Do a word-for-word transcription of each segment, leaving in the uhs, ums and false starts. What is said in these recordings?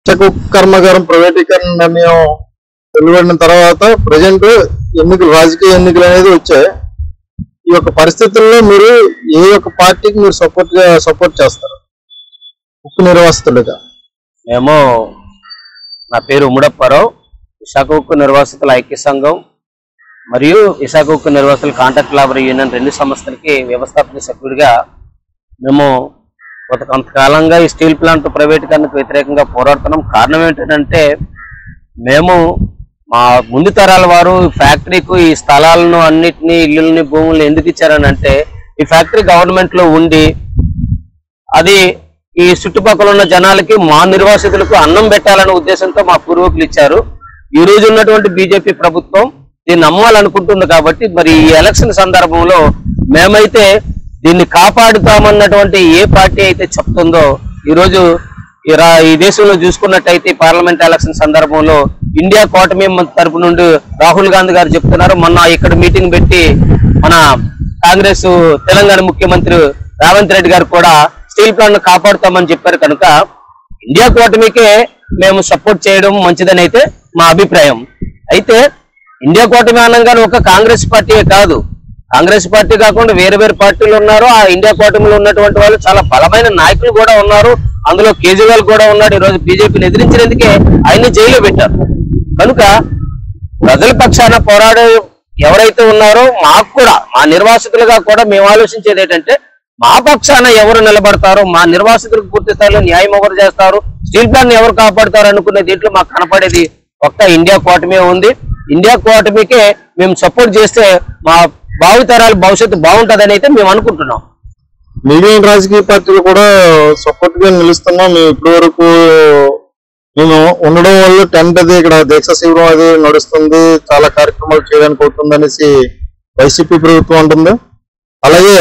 కర్మాగారం ప్రైవేటీకరణ నిర్ణయం వెలువడిన తర్వాత ప్రజెంట్ ఎన్నికలు రాజకీయ ఎన్నికలు అనేది వచ్చాయి. ఈ యొక్క పరిస్థితుల్లో మీరు ఏ యొక్క పార్టీకి మీరు సపోర్ట్ సపోర్ట్ చేస్తారు ఉక్కు నిర్వాసితులుగా? మేము, నా పేరు ఉమ్మడప్పారావు, విశాఖ ఉక్కు నిర్వాసితుల ఐక్య సంఘం మరియు విశాఖ ఉక్కు నిర్వాసితుల కాంట్రాక్ట్ లేబర్ యూనియన్ రెండు సంస్థలకి వ్యవస్థాపక సభ్యుడిగా మేము గత కొంతకాలంగా ఈ స్టీల్ ప్లాంట్ ప్రైవేటీకరణకు వ్యతిరేకంగా పోరాడుతున్నాం. కారణం ఏంటంటే మేము మా ముందు తరాల వారు ఫ్యాక్టరీకు ఈ స్థలాలను అన్నిటినీ ఇల్లుల్ని భూములను ఎందుకు ఇచ్చారని అంటే ఈ ఫ్యాక్టరీ గవర్నమెంట్ లో ఉండి అది ఈ చుట్టుపక్కల ఉన్న జనాలకి మా నిర్వాసితులకు అన్నం పెట్టాలనే ఉద్దేశంతో మా పూర్వీకులు ఇచ్చారు. ఈ రోజు ఉన్నటువంటి బీజేపీ ప్రభుత్వం దీన్ని అమ్మాలనుకుంటుంది కాబట్టి మరి ఈ ఎలక్షన్ సందర్భంలో మేమైతే దీన్ని కాపాడుతామన్నటువంటి ఏ పార్టీ అయితే చెప్తుందో ఈరోజు ఈ దేశంలో చూసుకున్నట్టయితే పార్లమెంట్ ఎలక్షన్ సందర్భంలో ఇండియా కూటమి తరపు నుండి రాహుల్ గాంధీ గారు చెప్తున్నారు. మొన్న ఇక్కడ మీటింగ్ పెట్టి మన కాంగ్రెస్ తెలంగాణ ముఖ్యమంత్రి రేవంత్ రెడ్డి గారు కూడా స్టీల్ ప్లాంట్ ను కాపాడుతామని చెప్పారు. కనుక ఇండియా కూటమికే మేము సపోర్ట్ చేయడం మంచిదని అయితే మా అభిప్రాయం. అయితే ఇండియా కూటమి అనగానే ఒక కాంగ్రెస్ పార్టీయే కాదు, కాంగ్రెస్ పార్టీ కాకుండా వేరే వేరే పార్టీలు ఉన్నారు. ఆ ఇండియా కూటమిలో ఉన్నటువంటి వాళ్ళు చాలా బలమైన నాయకులు కూడా ఉన్నారు. అందులో కేజ్రీవాల్ కూడా ఉన్నాడు. ఈ రోజు బీజేపీని ఎదిరించినందుకే ఆయన్ని జైల్లో పెట్టారు. కనుక ప్రజల పక్షాన పోరాడే ఎవరైతే ఉన్నారో మాకు కూడా మా నిర్వాసితులుగా కూడా మేము ఆలోచించేది ఏంటంటే మా పక్షాన ఎవరు నిలబడతారో, మా నిర్వాసితులకు పూర్తి స్థాయిలో న్యాయం ఎవరు చేస్తారు, స్టీల్ ప్లాంట్ ఎవరు కాపాడుతారు అనుకునే దీంట్లో మాకు కనపడేది ఒక్క ఇండియా కూటమి ఉంది. ఇండియా కూటమికే మేము సపోర్ట్ చేస్తే మా భావితరాల భవిష్యత్తు బాగుంటుందని అయితే మేము అనుకుంటున్నాం. మిగిలిన రాజకీయ పార్టీలు కూడా సపోర్ట్ గా నిలుస్తున్నాం. మేము ఇప్పటి వరకు మేము ఉండడం వల్ల టెంట్ అది ఇక్కడ దీక్ష శిబిరం అది నడుస్తుంది, చాలా కార్యక్రమాలు చేయడానికి అవుతుంది అనేసి వైసీపీ ప్రభుత్వం ఉంటుంది. అలాగే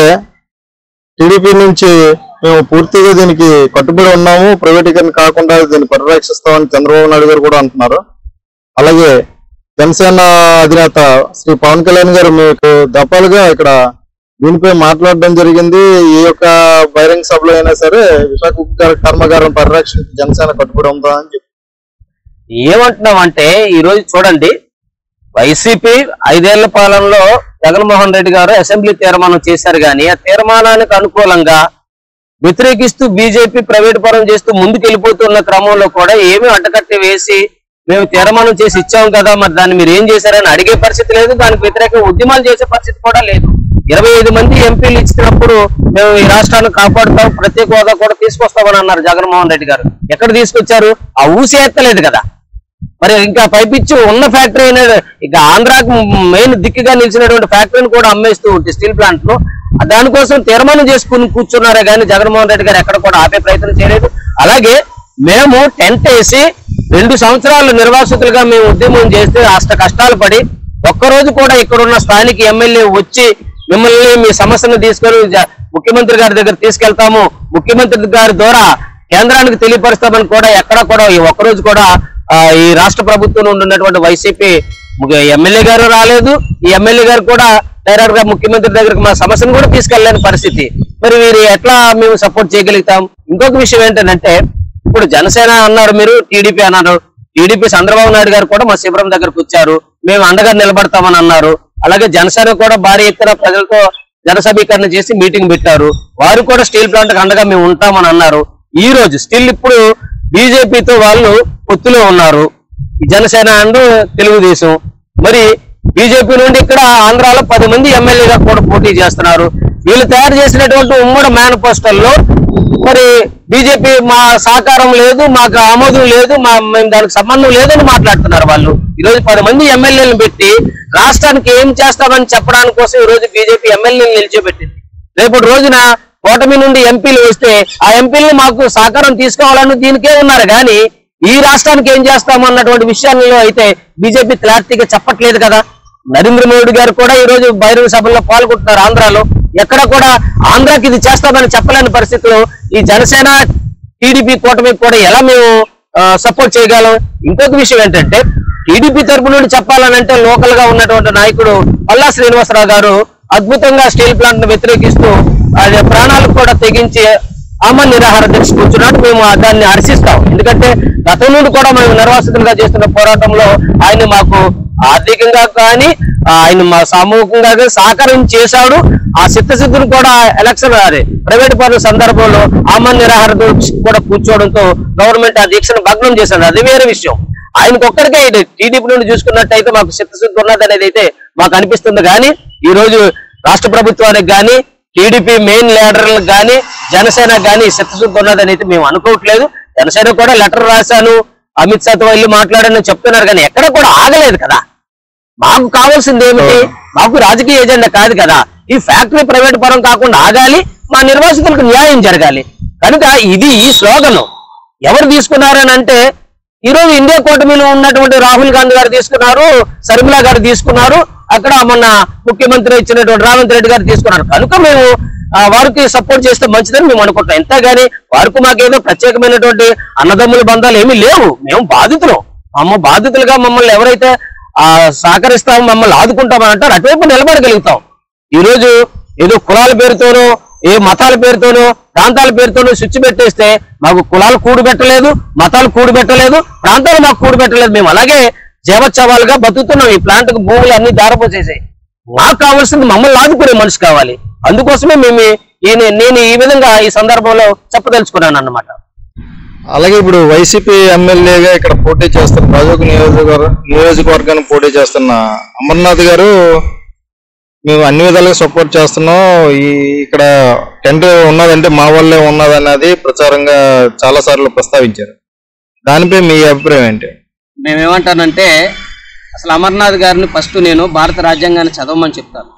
టీడీపీ నుంచి మేము పూర్తిగా దీనికి కట్టుబడి ఉన్నాము, ప్రైవేటీకరణ కాకుండా దీన్ని పరిరక్షిస్తామని చంద్రబాబు నాయుడు గారు కూడా అంటున్నారు. అలాగే జనసేన అధినేత శ్రీ పవన్ కళ్యాణ్ గారు మీకు దఫాలుగా ఇక్కడ దీనిపై మాట్లాడడం జరిగింది. ఈ యొక్క బహిరంగ సభలో అయినా సరే విశాఖ ఉక్కు కర్మాగారం పరిరక్షణ జనసేన కట్టుబడి ఉందా అని చెప్పి ఏమంటున్నామంటే ఈ రోజు చూడండి, వైసీపీ ఐదేళ్ల పాలనలో జగన్మోహన్ రెడ్డి గారు అసెంబ్లీ తీర్మానం చేశారు. కానీ ఆ తీర్మానానికి అనుకూలంగా వ్యతిరేకిస్తూ బీజేపీ ప్రైవేట్ పరం చేస్తూ ముందుకు వెళ్ళిపోతున్న క్రమంలో కూడా ఏమీ అడ్డకట్టి వేసి మేము తీర్మానం చేసి ఇచ్చాం కదా, మరి దాన్ని మీరు ఏం చేశారని అడిగే పరిస్థితి లేదు. దానికి వ్యతిరేకంగా ఉద్యమాలు చేసే పరిస్థితి కూడా లేదు. ఇరవై ఐదు మంది ఎంపీలు ఇచ్చినప్పుడు మేము ఈ రాష్ట్రాన్ని కాపాడుతాం, ప్రత్యేక హోదా కూడా తీసుకొస్తామని అన్నారు జగన్మోహన్ రెడ్డి గారు. ఎక్కడ తీసుకొచ్చారు? ఆ ఊసి ఎత్తలేదు కదా. మరి ఇంకా పైపిచ్చి ఉన్న ఫ్యాక్టరీ అనేది ఇక ఆంధ్రాకు మెయిన్ దిక్కుగా నిలిచినటువంటి ఫ్యాక్టరీని కూడా అమ్మేస్తూ ఉంటే స్టీల్ ప్లాంట్ లో దానికోసం తీర్మానం చేసుకుని కూర్చున్నారే కానీ జగన్మోహన్ రెడ్డి గారు ఎక్కడ కూడా ఆపే ప్రయత్నం చేయలేదు. అలాగే మేము టెంట్ వేసి రెండు సంవత్సరాలు నిర్వాసితులుగా మేము ఉద్యమం చేస్తే అష్ట కష్టాలు పడి ఒక్కరోజు కూడా ఇక్కడున్న స్థానిక ఎమ్మెల్యే వచ్చి మిమ్మల్ని మీ సమస్యను తీసుకొని ముఖ్యమంత్రి గారి దగ్గర తీసుకెళ్తాము, ముఖ్యమంత్రి గారి ద్వారా కేంద్రానికి తెలియపరుస్తామని కూడా ఎక్కడా కూడా ఈ ఒక్కరోజు కూడా ఈ రాష్ట్ర ప్రభుత్వంలో ఉన్నటువంటి వైసీపీ ఎమ్మెల్యే గారు రాలేదు. ఈ ఎమ్మెల్యే గారు కూడా డైరెక్ట్ గా ముఖ్యమంత్రి దగ్గరకు మా సమస్యను కూడా తీసుకెళ్లేని పరిస్థితి. మరి వీరు ఎట్లా మేము సపోర్ట్ చేయగలుగుతాం? ఇంకొక విషయం ఏంటంటే ఇప్పుడు జనసేన అన్నారు, మీరు టీడీపీ అన్నారు. టీడీపీ చంద్రబాబు నాయుడు గారు కూడా మా శిబిరం దగ్గరకు వచ్చారు, మేము అండగా నిలబడతామని అన్నారు. అలాగే జనసేన కూడా భారీ ఎత్తున ప్రజలతో జన సమీకరణ చేసి మీటింగ్ పెట్టారు. వారు కూడా స్టీల్ ప్లాంట్ కి అండగా మేము ఉంటామని అన్నారు. ఈ రోజు స్టిల్ ఇప్పుడు బీజేపీతో వాళ్ళు పొత్తులో ఉన్నారు, జనసేన అండ్ తెలుగుదేశం. మరి బీజేపీ నుండి ఇక్కడ ఆంధ్రాలో పది మంది ఎమ్మెల్యేగా కూడా పోటీ చేస్తున్నారు. వీళ్ళు తయారు చేసినటువంటి ఉమ్మడి మేనిఫెస్టోల్లో మరి బీజేపీ మా సహకారం లేదు, మాకు ఆమోదం లేదు, మా మేము దానికి సంబంధం లేదని మాట్లాడుతున్నారు వాళ్ళు. ఈ రోజు పది మంది ఎమ్మెల్యేలను పెట్టి రాష్ట్రానికి ఏం చేస్తామని చెప్పడానికి కోసం ఈ రోజు బీజేపీ ఎమ్మెల్యేలను నిలిచిపెట్టింది. రేపటి రోజున కూటమి నుండి ఎంపీలు వస్తే ఆ ఎంపీలను మాకు సహకారం తీసుకోవాలని దీనికే ఉన్నారు. కానీ ఈ రాష్ట్రానికి ఏం చేస్తాము అన్నటువంటి విషయాల్లో అయితే బీజేపీ క్లారిటీగా చెప్పట్లేదు కదా. నరేంద్ర మోడీ గారు కూడా ఈ రోజు బహిరంగ సభల్లో పాల్గొంటున్నారు ఆంధ్రాలో. ఎక్కడ కూడా ఆంధ్రాకి ఇది చేస్తామని చెప్పలేని పరిస్థితిలో ఈ జనసేన టీడీపీ కూటమి కూడా ఎలా మేము సపోర్ట్ చేయగలం? ఇంకొక విషయం ఏంటంటే టీడీపీ తరపు నుండి చెప్పాలనంటే లోకల్ గా ఉన్నటువంటి నాయకుడు పల్లా శ్రీనివాసరావు గారు అద్భుతంగా స్టీల్ ప్లాంట్ ను వ్యతిరేకిస్తూ ప్రాణాలకు కూడా తెగించి ఆమరణ నిరాహార దీక్ష కూర్చున్నాడు. మేము దాన్ని హర్షిస్తాం. ఎందుకంటే గతం నుండి కూడా మేము నిర్వాసితులుగా చేస్తున్న పోరాటంలో ఆయన మాకు ఆర్థికంగా కానీ ఆయన మా సామూహికంగా కానీ సహకారం చేశాడు. ఆ చిత్తశుద్ధిని కూడా ఎలక్షన్ అదే ప్రైవేట్ పనుల సందర్భంలో ఆమరణ నిరాహార కూడా కూర్చోవడంతో గవర్నమెంట్ ఆ దీక్షను భగ్నం చేశాడు. అది వేరే విషయం. ఆయనకు ఒక్కడికే ఇది టీడీపీ నుండి చూసుకున్నట్టయితే మాకు చిత్తశుద్ధి ఉన్నది అనేది అయితే మాకు అనిపిస్తుంది. కానీ ఈ రోజు రాష్ట్ర ప్రభుత్వానికి కానీ టీడీపీ మెయిన్ లీడర్లకు కానీ జనసేనకు కానీ చిత్తశుద్ధి ఉన్నదని అయితే మేము అనుకోవట్లేదు. జనసేన కూడా లెటర్ రాశాను, అమిత్ షాతో వెళ్ళి మాట్లాడానని చెప్తున్నారు, కానీ ఎక్కడ కూడా ఆగలేదు కదా. మాకు కావాల్సింది ఏమిటి? మాకు రాజకీయ ఎజెండా కాదు కదా. ఈ ఫ్యాక్టరీ ప్రైవేట్ పరం కాకుండా ఆగాలి, మా నిర్వాసితులకు న్యాయం జరగాలి. కనుక ఇది ఈ స్లోగన్ ఎవరు తీసుకున్నారని అంటే ఈ రోజు ఇండియా కూటమిలో ఉన్నటువంటి రాహుల్ గాంధీ గారు తీసుకున్నారు, శర్మిలా గారు తీసుకున్నారు, అక్కడ మొన్న ముఖ్యమంత్రి ఇచ్చినటువంటి రేవంత్ రెడ్డి గారు తీసుకున్నారు. కనుక మేము వారికి సపోర్ట్ చేస్తే మంచిదని మేము అనుకుంటాం. ఎంతగాని వారికి మాకేదో ప్రత్యేకమైనటువంటి అన్నదమ్ముల బంధాలు ఏమీ లేవు. మేము బాధితులు, అమ్మ బాధితులుగా మమ్మల్ని ఎవరైతే ఆ సహకరిస్తామో మమ్మల్ని ఆదుకుంటామని అంటారు, అటువైపు నిలబడగలుగుతాం. ఈ రోజు ఏదో కులాల పేరుతోనో ఏ మతాల పేరుతోనో ప్రాంతాల పేరుతోనో స్విచ్ పెట్టేస్తే మాకు కులాలు కూడు పెట్టలేదు, మతాలు కూడు పెట్టలేదు, ప్రాంతాలు మాకు కూడు పెట్టలేదు. మేము అలాగే జీవోత్సవాలుగా బతుకుతున్నాం. ఈ ప్లాంట్ కు భూములు అన్ని దారపోసేసాయి. మాకు కావాల్సింది మమ్మల్ని ఆదుకునే మనిషి కావాలి. అందుకోసమే మేము నేను ఈ విధంగా ఈ సందర్భంలో చెప్పదలుచుకున్నాను అన్నమాట. అలాగే ఇప్పుడు వైసీపీ ఎమ్మెల్యేగా ఇక్కడ పోటీ చేస్తున్న రాజోగ్ నియోజకవర్గ నియోజకవర్గాన్ని పోటీ చేస్తున్న అమర్నాథ్ గారు మేము అన్ని విధాలుగా సపోర్ట్ చేస్తున్నాం, ఈ ఇక్కడ టెంట్ ఉన్నదంటే మా వల్లే ఉన్నదన్నది ప్రచారంగా చాలా సార్లు ప్రస్తావించారు. దానిపై మీ అభిప్రాయం ఏంటి? మేమేమంటానంటే అసలు అమర్నాథ్ గారిని ఫస్ట్ నేను భారత రాజ్యాంగాన్ని చదవమని చెప్తాను.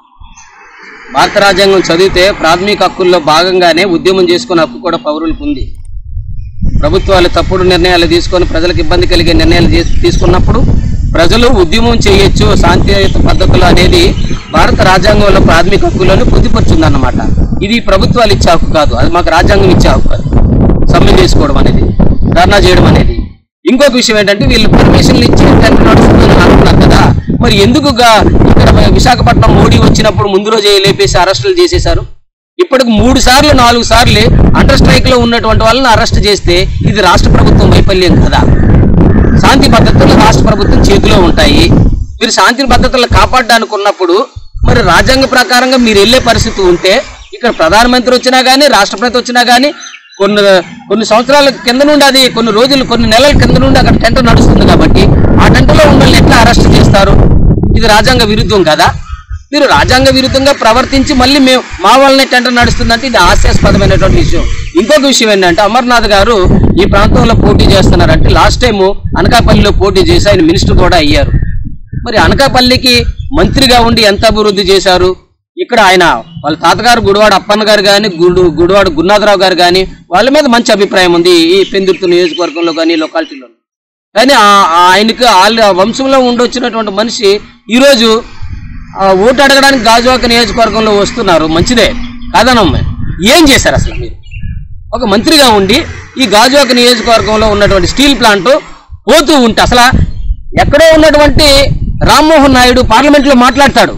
భారత రాజ్యాంగం చదివితే ప్రాథమిక హక్కుల్లో భాగంగానే ఉద్యమం చేసుకునే హక్కు కూడా పౌరులకు ఉంది. ప్రభుత్వాలు తప్పుడు నిర్ణయాలు తీసుకొని ప్రజలకు ఇబ్బంది కలిగే నిర్ణయాలు తీసుకున్నప్పుడు ప్రజలు ఉద్యమం చేయొచ్చు శాంతియుత పద్ధతులు అనేది భారత రాజ్యాంగంలో ప్రాథమిక హక్కులను పొందుపరుచుంది అన్నమాట. ఇది ప్రభుత్వాలు ఇచ్చే హక్కు కాదు, అది మాకు రాజ్యాంగం ఇచ్చే హక్కు. అది సమ్మె చేసుకోవడం అనేది, ధర్నా చేయడం అనేది. ఇంకొక విషయం ఏంటంటే వీళ్ళు పర్మిషన్లు ఇచ్చి టెండర్ నడుస్తుందని అంటున్నారు కదా, మరి ఎందుకుగా ఇక్కడ విశాఖపట్నం మోడీ వచ్చినప్పుడు ముందు రోజే లేపేసి అరెస్టులు చేసేశారు? ఇప్పటికి మూడు సార్లు నాలుగు సార్లు అండర్ స్ట్రైక్ లో ఉన్నటువంటి వాళ్ళని అరెస్ట్ చేస్తే ఇది రాష్ట్ర ప్రభుత్వం వైఫల్యం కదా. శాంతి భద్రతలు రాష్ట్ర ప్రభుత్వం చేతిలో ఉంటాయి. మీరు శాంతి భద్రతలు కాపాడడానికి ఉన్నప్పుడు మరి రాజ్యాంగ ప్రకారంగా మీరు వెళ్ళే పరిస్థితి ఉంటే ఇక్కడ ప్రధానమంత్రి వచ్చినా కానీ రాష్ట్రపతి వచ్చినా కానీ కొన్ని కొన్ని సంవత్సరాల కింద నుండి అది కొన్ని రోజులు కొన్ని నెలల కింద నుండి అక్కడ టెంట్ నడుస్తుంది కాబట్టి ఆ టెంట్లో ఉన్న వాళ్ళని ఎట్లా అరెస్ట్ చేస్తారు? ఇది రాజ్యాంగ విరుద్ధం కదా. మీరు రాజ్యాంగ విరుద్ధంగా ప్రవర్తించి మళ్ళీ మేము మా వల్లనే టెండర్ నడుస్తుందంటే ఇది హాస్యాస్పదమైనటువంటి విషయం. ఇంకొక విషయం ఏంటంటే అమర్నాథ్ గారు ఈ ప్రాంతంలో పోటీ చేస్తున్నారంటే లాస్ట్ టైము అనకాపల్లిలో పోటీ చేసి ఆయన మినిస్టర్ కూడా అయ్యారు. మరి అనకాపల్లికి మంత్రిగా ఉండి ఎంత అభివృద్ధి చేశారు? ఇక్కడ ఆయన వాళ్ళ తాతగారు గుడివాడ అప్పన్న గారు కానీ గుడు గుడివాడ గురునాథరావు గారు కానీ వాళ్ళ మీద మంచి అభిప్రాయం ఉంది ఈ పెందుర్తి నియోజకవర్గంలో కానీ లొకాలిటీలో. కానీ ఆయనకు వాళ్ళ వంశంలో ఉండొచ్చినటువంటి మనిషి ఈరోజు ఓటు అడగడానికి గాజువాక నియోజకవర్గంలో వస్తున్నారు, మంచిదే కాదనమ్మ. ఏం చేశారు అసలు మీరు? ఒక మంత్రిగా ఉండి ఈ గాజువాక నియోజకవర్గంలో ఉన్నటువంటి స్టీల్ ప్లాంట్ పోతూ ఉంటే అసలు ఎక్కడో ఉన్నటువంటి రామ్మోహన్ నాయుడు పార్లమెంట్లో మాట్లాడతాడు.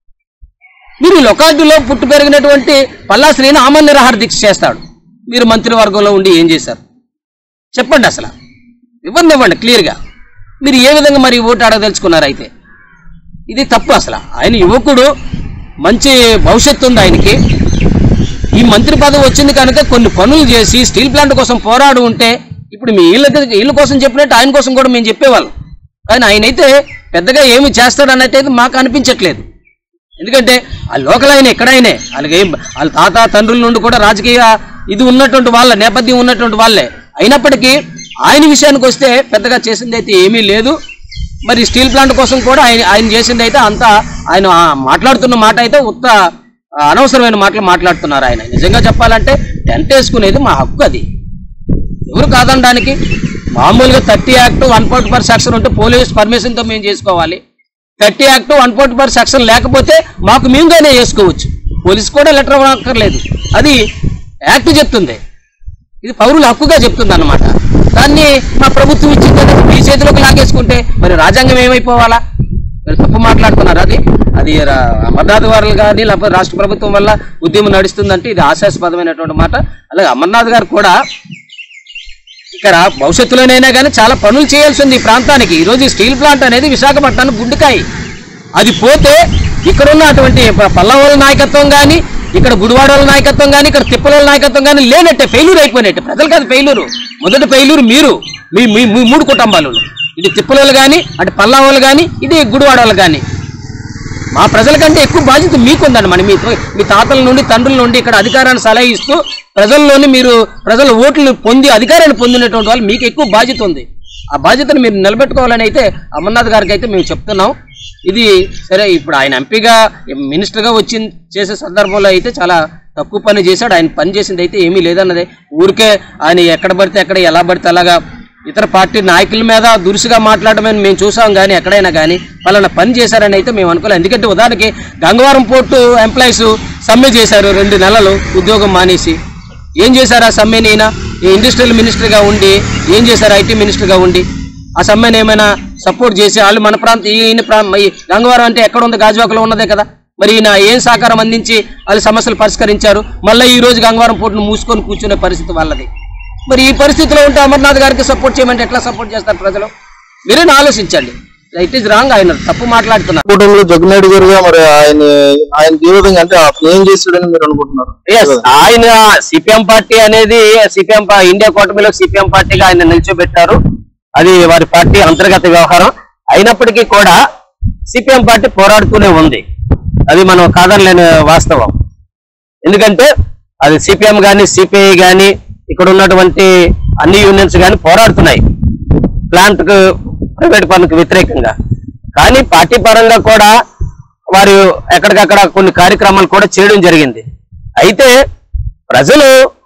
మీరు లొకాలిటీలో పుట్టు పెరిగినటువంటి పల్లా శ్రీని ఆమరణ నిరాహార దీక్ష చేస్తాడు. మీరు మంత్రివర్గంలో ఉండి ఏం చేశారు చెప్పండి? అసలు ఇవ్వండి ఇవ్వండి క్లియర్గా. మీరు ఏ విధంగా మరి ఓటు అడగదలుచుకున్నారు? అయితే ఇది తప్పు. అసలు ఆయన యువకుడు, మంచి భవిష్యత్తు ఉంది ఆయనకి. ఈ మంత్రి పదవి వచ్చింది కనుక కొన్ని పనులు చేసి స్టీల్ ప్లాంట్ కోసం పోరాడు ఉంటే ఇప్పుడు మీ ఇళ్ళ ఇళ్ళ కోసం చెప్పినట్టు ఆయన కోసం కూడా మేము చెప్పేవాళ్ళం. కానీ ఆయన అయితే పెద్దగా ఏమి చేస్తాడన్నట్టు అయితే మాకు అనిపించట్లేదు. ఎందుకంటే ఆ లోకల్ ఆయన ఎక్కడైనా వాళ్ళకి వాళ్ళ తాత తండ్రుల నుండి కూడా రాజకీయ ఇది ఉన్నటువంటి వాళ్ళ నేపథ్యం ఉన్నటువంటి వాళ్ళే అయినప్పటికీ ఆయన విషయానికి వస్తే పెద్దగా చేసింది అయితే ఏమీ లేదు. మరి స్టీల్ ప్లాంట్ కోసం కూడా ఆయన ఆయన చేసింది అయితే అంతా ఆయన మాట్లాడుతున్న మాట అయితే ఉత్త అనవసరమైన మాటలు మాట్లాడుతున్నారు. ఆయన నిజంగా చెప్పాలంటే టెంట్ వేసుకునేది మా హక్కు, అది ఎవరు కాదనడానికి. మామూలుగా thirty act one forty four section ఉంటే పోలీస్ పర్మిషన్తో మేము చేసుకోవాలి. Thirty act one forty four section లేకపోతే మాకు మేముగానే చేసుకోవచ్చు, పోలీస్ కూడా లెటర్ అక్కర్లేదు. అది యాక్ట్ చెప్తుంది, ఇది పౌరుల హక్కుగా చెప్తుంది అన్నమాట. దాన్ని మా ప్రభుత్వం ఇచ్చింది మీ చేతిలోకి లాగేసుకుంటే మరి రాజ్యాంగం ఏమైపోవాలా? మీరు తప్పు మాట్లాడుతున్నారు. అది అది అమర్నాథ్ గారు కానీ లేకపోతే రాష్ట్ర ప్రభుత్వం వల్ల ఉద్యమం నడుస్తుందంటే ఇది హాస్యాస్పదమైనటువంటి మాట. అలాగే అమర్నాథ్ గారు కూడా ఇక్కడ భవిష్యత్తులోనైనా కానీ చాలా పనులు చేయాల్సి ఉంది ఈ ప్రాంతానికి. ఈరోజు స్టీల్ ప్లాంట్ అనేది విశాఖపట్నానికి గుండెకాయ. అది పోతే ఇక్కడ ఉన్నటువంటి పల్లవాళ్ళ నాయకత్వం కానీ, ఇక్కడ గుడివాడల నాయకత్వం కానీ, ఇక్కడ తిప్పల నాయకత్వం కానీ లేనట్టే, ఫెయిల్యూర్ అయిపోయినట్టే. ప్రజలు కాదు ఫెయిల్యూరు, మొదటి ఫెయిల్యూర్ మీరు, మీ మీ మూడు కుటుంబాలు, ఇటు తిప్పల కానీ, అటు పల్లవాళ్ళు కానీ, ఇది గుడివాడలు కానీ. మా ప్రజల కంటే ఎక్కువ బాధ్యత మీకుందండి. మన మీ మీ తాతల నుండి తండ్రుల నుండి ఇక్కడ అధికారాన్ని సలహా ఇస్తూ ప్రజల్లోని మీరు ప్రజల ఓట్లు పొంది అధికారాన్ని పొందినటువంటి వాళ్ళు మీకు ఎక్కువ బాధ్యత ఉంది. ఆ బాధ్యతను మీరు నిలబెట్టుకోవాలని అయితే అమర్నాథ్ గారికి అయితే మేము చెప్తున్నాం. ఇది సరే, ఇప్పుడు ఆయన ఎంపీగా మినిస్టర్గా వచ్చి చేసే సందర్భంలో అయితే చాలా తక్కువ పని చేశాడు. ఆయన పని చేసింది అయితే ఏమీ లేదన్నదే. ఊరికే ఆయన ఎక్కడ పడితే ఎక్కడ ఎలా పడితే అలాగా ఇతర పార్టీ నాయకుల మీద దురుసుగా మాట్లాడమని మేము చూసాం, కానీ ఎక్కడైనా కానీ వాళ్ళని పని చేశారని అయితే మేము అనుకోలేదు. ఎందుకంటే ఉదాహరణకి గంగవరం పోర్టు ఎంప్లాయీస్ సమ్మె చేశారు, రెండు నెలలు ఉద్యోగం మానేసి. ఏం చేశారు ఆ సమ్మెని? ఈయన ఇండస్ట్రియల్ మినిస్టర్గా ఉండి ఏం చేశారు? ఐటీ మినిస్టర్గా ఉండి ఆ సమ్మెని ఏమైనా సపోర్ట్ చేసి వాళ్ళు మన ప్రాంతం ఈయన గంగవరం అంటే ఎక్కడ ఉంది? గాజువాకలో ఉన్నదే కదా. మరి ఈయన ఏం సహకారం అందించి వాళ్ళ సమస్యలు పరిష్కరించారు? మళ్ళీ ఈ రోజు గంగవరం పోర్టును మూసుకొని కూర్చునే పరిస్థితి వాళ్ళది. మరి ఈ పరిస్థితిలో ఉంటే అమర్నాథ్ గారికి సపోర్ట్ చేయమంటే ఎట్లా సపోర్ట్ చేస్తారు ప్రజలు? మీరే ఆలోచించండి. It is wrong. ఆయన తప్పు మాట్లాడుతున్నారు. కూటమిలో జగన్నాయుడు గారుగా మరి ఆయన ఆయన ఏ విధంగా అంటే ఏం చేస్తాడని మీరు అనుకుంటున్నారు? ఆయన సిపిఎం పార్టీ అనేది సిపిఎం ఇండియా కూటమిలో సిపిఎం పార్టీగా ఆయన నిల్చోబెట్టారు. అది వారి పార్టీ అంతర్గత వ్యవహారం. అయినప్పటికీ కూడా సిపిఎం పార్టీ పోరాడుతూనే ఉంది. అది మనం కాదనలేని వాస్తవం. ఎందుకంటే అది సిపిఎం గాని సిపిఐ గాని ఇక్కడ ఉన్నటువంటి అన్ని యూనియన్స్ కానీ పోరాడుతున్నాయి ప్లాంట్ కు ప్రైవేట్ పనులకు వ్యతిరేకంగా. కానీ పార్టీ పరంగా కూడా వారు ఎక్కడికక్కడ కొన్ని కార్యక్రమాలు కూడా చేయడం జరిగింది. అయితే ప్రజలు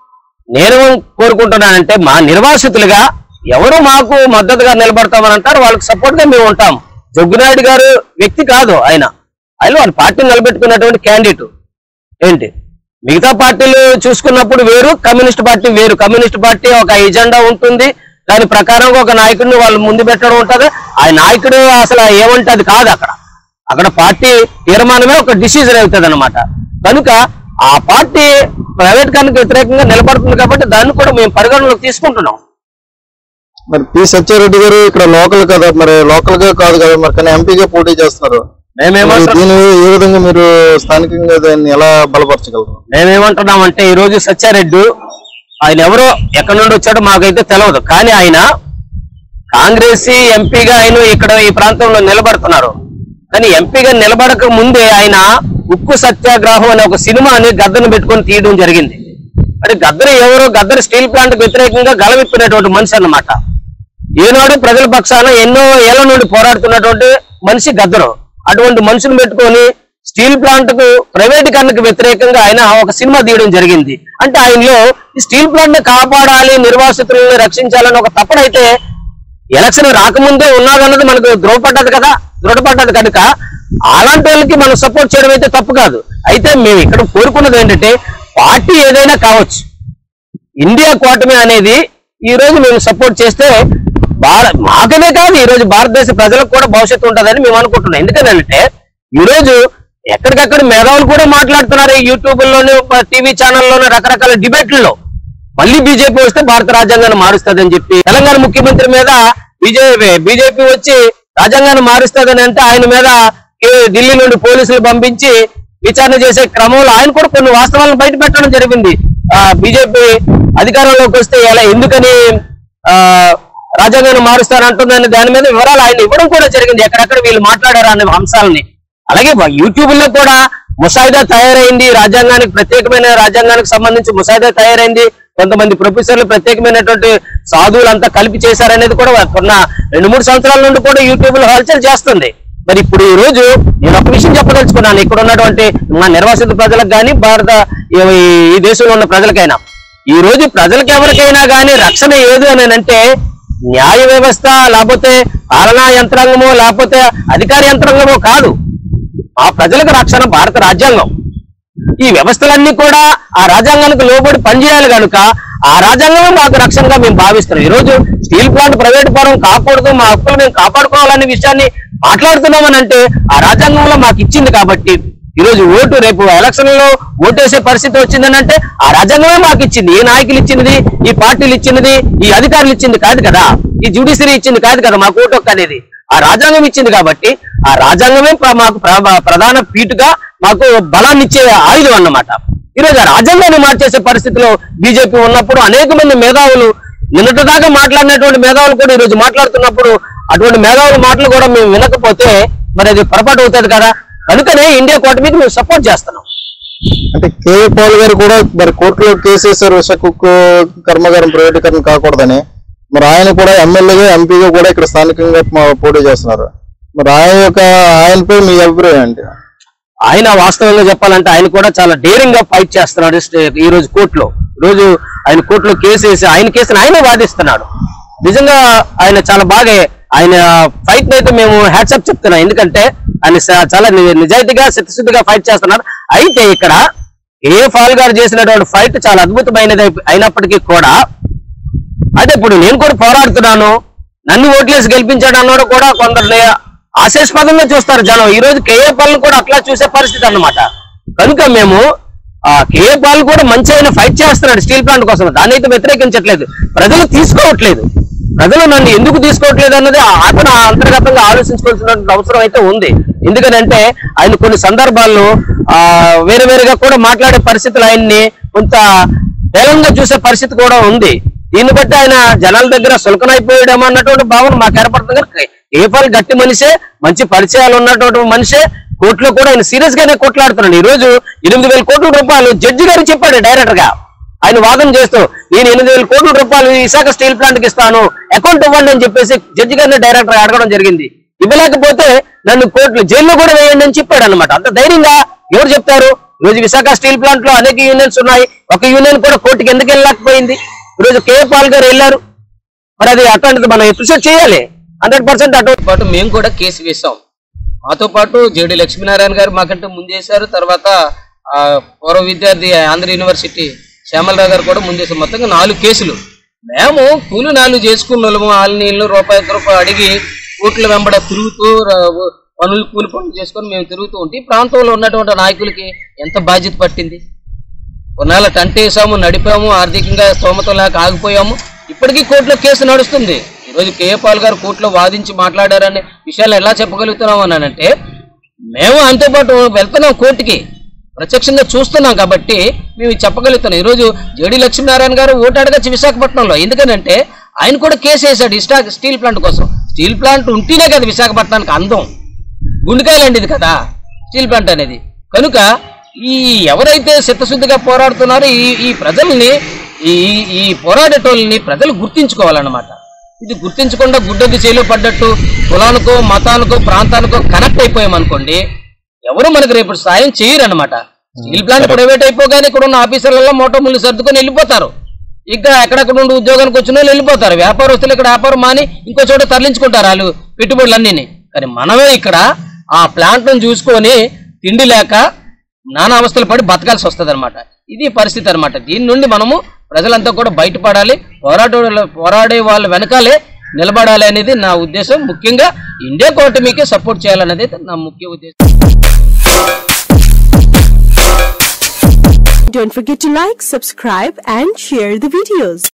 నేను కోరుకుంటున్నానంటే మా నిర్వాసితులుగా ఎవరు మాకు మద్దతుగా నిలబడతామని అంటారు, వాళ్ళకి సపోర్ట్ గా మేము ఉంటాం. జగ్గునాయుడు గారు వ్యక్తి కాదు, ఆయన ఆయన వాళ్ళ పార్టీని నిలబెట్టుకున్నటువంటి క్యాండిడేట్. ఏంటి మిగతా పార్టీలు చూసుకున్నప్పుడు వేరు, కమ్యూనిస్ట్ పార్టీ వేరు. కమ్యూనిస్ట్ పార్టీ ఒక ఎజెండా ఉంటుంది, దాని ప్రకారంగా ఒక నాయకుడిని వాళ్ళు ముందు పెట్టడం ఉంటుంది. ఆ నాయకుడు అసలు ఏమంటే అది కాదు. అక్కడ అక్కడ పార్టీ తీర్మానమే ఒక డిసిజన్ అవుతుంది అనమాట. కనుక ఆ పార్టీ ప్రైవేట్ కనుక వ్యతిరేకంగా నిలబడుతుంది కాబట్టి దాన్ని కూడా మేము పరిగణలోకి తీసుకుంటున్నాం. మరి పి సత్యారెడ్డి గారు ఇక్కడ లోకల్ కదా, మరి లోకల్ గా కాదు కదా, మరి కానీ ఎంపీగా పోటీ చేస్తారు. దీని ఏ విధంగా మీరు స్థానికంగా దాన్ని ఎలా బలపరచగలరు? మేమేమంటున్నామంటే ఈ రోజు సత్యారెడ్డి ఆయన ఎవరో ఎక్కడి నుండి వచ్చాడో మాకైతే తెలియదు, కానీ ఆయన కాంగ్రెస్ ఎంపీగా ఆయన ఇక్కడ ఈ ప్రాంతంలో నిలబడుతున్నారు. కానీ ఎంపీగా నిలబడక ముందే ఆయన ఉక్కు సత్యాగ్రహం అనే ఒక సినిమాని గద్దను పెట్టుకొని తీయడం జరిగింది. అంటే గద్దరు ఎవరో గద్దరు స్టీల్ ప్లాంట్ వ్యతిరేకంగా గలవిప్పినటువంటి మనిషి అన్నమాట. ఈనాడు ప్రజల పక్షాన ఎన్నో ఏళ్ల నుండి పోరాడుతున్నటువంటి మనిషి గద్దరు. అటువంటి మనుషులు పెట్టుకొని స్టీల్ ప్లాంట్ కు ప్రైవేటీకరణకు వ్యతిరేకంగా ఆయన ఒక సినిమా తీయడం జరిగింది. అంటే ఆయనలో స్టీల్ ప్లాంట్ ని కాపాడాలి, నిర్వాసితులను రక్షించాలని ఒక తపనైతే ఎలక్షన్ రాకముందే ఉన్నాదన్నది మనకు దృఢపడ్డది కదా, దృఢపడ్డది కనుక అలాంటి వాళ్ళకి మనం సపోర్ట్ చేయడం అయితే తప్పు కాదు. అయితే మేము ఇక్కడ కోరుకున్నది ఏంటంటే పార్టీ ఏదైనా కావచ్చు, ఇండియా కూటమి అనేది ఈ రోజు మేము సపోర్ట్ చేస్తే మాకనే కాదు ఈ రోజు భారతదేశ ప్రజలకు కూడా భవిష్యత్తు ఉంటుందని మేము అనుకుంటున్నాం. ఎందుకంటే ఈ రోజు ఎక్కడికక్కడ మేధావులు కూడా మాట్లాడుతున్నారు, యూట్యూబ్ లోను టీవీ ఛానల్లోనూ రకరకాల డిబేట్లలో. మళ్ళీ బీజేపీ వస్తే భారత రాజ్యాంగాన్ని మారుస్తుందని చెప్పి తెలంగాణ ముఖ్యమంత్రి మీద బీజేపీ బీజేపీ వచ్చి రాజ్యాంగాన్ని మారుస్తుందని అంటే ఆయన మీద ఢిల్లీ నుండి పోలీసులు పంపించి విచారణ చేసే క్రమంలో ఆయన కూడా కొన్ని వాస్తవాలను బయట పెట్టడం జరిగింది. ఆ బీజేపీ అధికారంలోకి వస్తే ఎలా ఎందుకని ఆ రాజ్యాంగాన్ని మారుస్తారంటుందని దాని మీద వివరాలు ఆయన ఇవ్వడం కూడా జరిగింది, ఎక్కడెక్కడ వీళ్ళు మాట్లాడారు అనే అంశాలని. అలాగే యూట్యూబ్ లో కూడా ముసాయిదా తయారైంది, రాజ్యాంగానికి ప్రత్యేకమైన రాజ్యాంగానికి సంబంధించి ముసాయిదా తయారైంది, కొంతమంది ప్రొఫెసర్లు ప్రత్యేకమైనటువంటి సాధువులంతా కలిపి చేశారనేది కూడా కొన్న రెండు మూడు సంవత్సరాల నుండి కూడా యూట్యూబ్ లో హల్చల్ చేస్తుంది. మరి ఇప్పుడు ఈ రోజు నేను ఒక విషయం చెప్పదలుచుకున్నాను, ఇక్కడ ఉన్నటువంటి మా నిర్వాసిత ప్రజలకు కానీ భారత ఈ దేశంలో ఉన్న ప్రజలకైనా, ఈ రోజు ప్రజలకు ఎవరికైనా కానీ రక్షణ ఏది అని అంటే న్యాయ వ్యవస్థ లేకపోతే పాలనా యంత్రాంగమో లేకపోతే అధికార యంత్రాంగమో కాదు, ఆ ప్రజలకు రక్షణ భారత రాజ్యాంగం. ఈ వ్యవస్థలన్నీ కూడా ఆ రాజ్యాంగానికి లోబడి పనిచేయాలి కనుక ఆ రాజ్యాంగం మాకు రక్షణగా మేము భావిస్తున్నాం. ఈ రోజు స్టీల్ ప్లాంట్ ప్రైవేట్ పరం కాకూడదు, మా హక్కులు మేము కాపాడుకోవాలనే విషయాన్ని మాట్లాడుతున్నామని అంటే ఆ రాజ్యాంగంలో మాకు ఇచ్చింది కాబట్టి ఈ రోజు ఓటు రేపు ఎలక్షన్ లో ఓటేసే పరిస్థితి వచ్చిందని అంటే ఆ రాజ్యాంగమే మాకు ఇచ్చింది. ఏ నాయకులు ఇచ్చినది, ఈ పార్టీలు ఇచ్చినది, ఈ అధికారులు ఇచ్చింది కాదు కదా, ఈ జ్యుడిషియరీ ఇచ్చింది కాదు కదా మాకు ఓటు హక్కు అనేది. ఆ రాజ్యాంగం ఇచ్చింది కాబట్టి ఆ రాజ్యాంగమే మాకు ప్రధాన పీటుగా మాకు బలాన్ని ఇచ్చే ఆయుధం అన్నమాట. ఈ రోజు ఆ రాజ్యాంగాన్ని మార్చేసే పరిస్థితిలో బీజేపీ ఉన్నప్పుడు అనేక మంది మేధావులు నిన్నటి దాకా మాట్లాడినటువంటి మేధావులు కూడా ఈ రోజు మాట్లాడుతున్నప్పుడు అటువంటి మేధావుల మాటలు కూడా మేము వినకపోతే మరి అది పొరపాటు అవుతుంది కదా. కనుకనే ఇండియా కూటమికి మేము సపోర్ట్ చేస్తున్నాం. అంటే కేఏ పాల్ గారు కూడా మరి కోర్టులో కేసు వేశారు విశాఖ ఉక్కు కర్మాగారం ప్రైవేటీకరణ కాకూడదని. మరి ఆయన కూడా ఎమ్మెల్యేగా ఎంపీగా కూడా ఇక్కడ స్థానికంగా పోటీ చేస్తున్నారు. మరి ఆయన యొక్క ఆయనపై మీ అభిప్రాయం ఏంటి? ఆయన వాస్తవంగా చెప్పాలంటే ఆయన కూడా చాలా డేరింగ్ గా ఫైట్ చేస్తున్నాడు ఈ రోజు కోర్టులో. రోజు ఆయన కోర్టులో కేసు వేసి ఆయన కేసును ఆయనే వాదిస్తున్నాడు. నిజంగా ఆయన చాలా బాగా ఆయన ఫైట్ అయితే మేము హ్యాట్సప్ చెప్తున్నాం. ఎందుకంటే ఆయన చాలా నిజాయితీగా చిత్తశుద్ధిగా ఫైట్ చేస్తున్నారు. అయితే ఇక్కడ ఏ పాల్ గారు చేసినటువంటి ఫైట్ చాలా అద్భుతమైనది అయినప్పటికీ కూడా అదే ఇప్పుడు నేను కూడా పోరాడుతున్నాను, నన్ను ఓట్లేసి గెలిపించాడు అన్నాడు కూడా కొందరు ఆశాస్పదంగా చూస్తారు జనం. ఈ రోజు కేఏ పాల్ కూడా అట్లా చూసే పరిస్థితి అన్నమాట. కనుక మేము ఆ కేఏ పాల్ కూడా మంచి ఆయన ఫైట్ చేస్తున్నాడు స్టీల్ ప్లాంట్ కోసం, దాన్ని అయితే వ్యతిరేకించట్లేదు. ప్రజలు తీసుకోవట్లేదు, ప్రజలు నన్ను ఎందుకు తీసుకోవట్లేదు అన్నది అతను అంతర్గతంగా ఆలోచించుకోవాల్సిన అవసరం అయితే ఉంది. ఎందుకంటే ఆయన కొన్ని సందర్భాల్లో ఆ వేరే వేరుగా కూడా మాట్లాడే పరిస్థితులు ఆయన్ని కొంత బలంగా చూసే పరిస్థితి కూడా ఉంది. దీన్ని బట్టి ఆయన జనాల దగ్గర సులకనైపోయాడేమో అన్నటువంటి భావన మాకు ఏర్పడుతుంది. కేఏ పాల్ గట్టి మనిషే, మంచి పరిచయాలు ఉన్నటువంటి మనిషే. కోర్టులో కూడా ఆయన సీరియస్ గానే కొట్లాడుతున్నాడు. ఈ రోజు ఎనిమిది వేల కోట్ల రూపాయలు జడ్జి గారు చెప్పాడు డైరెక్టర్ గా ఆయన వాదన చేస్తూ, నేను ఎనిమిది వేల కోట్ల రూపాయలు విశాఖ స్టీల్ ప్లాంట్ కి ఇస్తాను, అకౌంట్ ఇవ్వండి అని చెప్పేసి జడ్జి గారిని డైరెక్టర్ అడగడం జరిగింది. ఇవ్వలేకపోతే నన్ను కోర్టులో జైల్లో కూడా వేయండి అని చెప్పాడు అనమాట. అంత ధైర్యంగా ఎవరు చెప్తారు? ఈరోజు విశాఖ స్టీల్ ప్లాంట్ లో అనేక యూనియన్స్ ఉన్నాయి, ఒక యూనియన్ కూడా కోర్టుకి ఎందుకు వెళ్ళలేకపోయింది? ఈరోజు కేఏ పాల్ గారు వెళ్ళారు. మరి అది అటువంటిది మనం అప్రిషియేట్ చేయాలి. హండ్రెడ్ పర్సెంట్ అటు పాటు మేము కూడా కేసు వేసాం. మాతో పాటు జేడి లక్ష్మీనారాయణ గారు మాకంటే ముందేశారు. తర్వాత ఆ పూర్వ విద్యార్థి ఆంధ్ర యూనివర్సిటీ శ్యామలరావు గారు కూడా ముందేశారు. మొత్తంగా నాలుగు కేసులు. మేము కూలి నాలుగు చేసుకున్న వాళ్ళము, వాళ్ళ నీళ్ళు రూపాయి రూపాయి అడిగి కోట్ల వెంబడ తిరుగుతూ పనులు కూలి పనులు చేసుకొని మేము తిరుగుతూ ఉంటే ఈ ప్రాంతంలో ఉన్నటువంటి నాయకులకి ఎంత బాధ్యత పట్టింది? కొన్నాళ్ళ టంట వేసాము, నడిపాము, ఆర్థికంగా స్తోమత లేక ఆగిపోయాము. ఇప్పటికీ కోర్టులో కేసు నడుస్తుంది. ఈరోజు కేఏ పాల్ గారు కోర్టులో వాదించి మాట్లాడారనే విషయాలు ఎలా చెప్పగలుగుతున్నాం అని అంటే మేము అంతో పాటు వెళ్తున్నాం కోర్టుకి, ప్రత్యక్షంగా చూస్తున్నాం కాబట్టి మేము చెప్పగలుగుతున్నాం. ఈరోజు జేడి లక్ష్మీనారాయణ గారు ఓటు అడగచ్చు విశాఖపట్నంలో. ఎందుకనంటే ఆయన కూడా కేసు వేశాడు ఇష్టా స్టీల్ ప్లాంట్ కోసం. స్టీల్ ప్లాంట్ ఉంటేనే కదా విశాఖపట్నానికి అందం, గుండెకాయలండి ఇది కదా స్టీల్ ప్లాంట్ అనేది. కనుక ఈ ఎవరైతే చిత్తశుద్ధిగా పోరాడుతున్నారో ఈ ఈ ప్రజల్ని ఈ ఈ పోరాడేటోళ్ళని ప్రజలు గుర్తించుకోవాలన్నమాట. ఇది గుర్తించకుండా గుడ్డది చేలో పడ్డట్టు కులానికో మతానికో ప్రాంతానికో కనెక్ట్ అయిపోయామనుకోండి ఎవరు మనకు రేపు సాయం చేయరనమాట. స్టీల్ ప్లాంట్ ప్రైవేట్ అయిపోగానే ఇక్కడ ఉన్న ఆఫీసర్లలో మోటో ముళ్ళు సర్దుకొని వెళ్ళిపోతారు. ఇంకా ఎక్కడెక్కడ నుండి ఉద్యోగానికి వచ్చిన వాళ్ళు వెళ్ళిపోతారు. వ్యాపారస్తులు ఇక్కడ వ్యాపారం మాని ఇంకో చోట తరలించుకుంటారు వాళ్ళు పెట్టుబడులన్నీ. కానీ మనమే ఇక్కడ ఆ ప్లాంట్ ను చూసుకొని తిండి లేక నానా అవస్థలు పడి బతకాల్సి వస్తుంది అనమాట. ఇది పరిస్థితి అనమాట. దీని నుండి మనము ప్రజలంతా కూడా బయటపడాలి, పోరాడే పోరాడే వాళ్ళ వెనకాలే నిలబడాలి అనేది నా ఉద్దేశం. ముఖ్యంగా ఇండియా కూటమికి సపోర్ట్ చేయాలనేది నా ముఖ్య ఉద్దేశం. Don't forget to like, subscribe and share the videos.